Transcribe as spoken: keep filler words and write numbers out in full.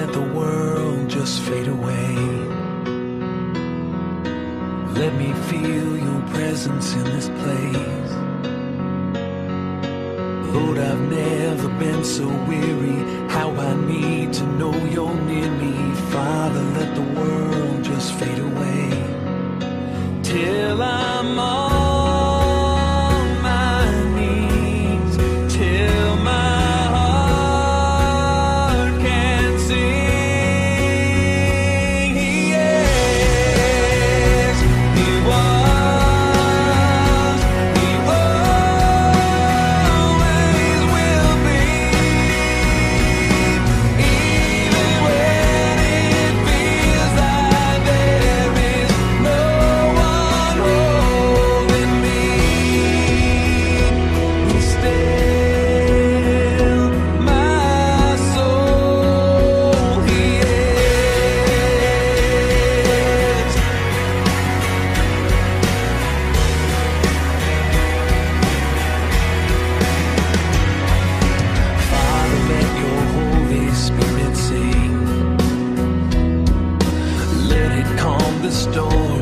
let the world just fade away. Let me feel your presence in this place. Lord, I've never been so weary, how I need to know you're near me. Father, let the world just fade away till I'm on my knees, till my heart can sing. Yes, He was, He always will be, even when it feels like there is no one holding me. He's still my soul. He is. Father, let your Holy Spirit sing. Let it calm the storm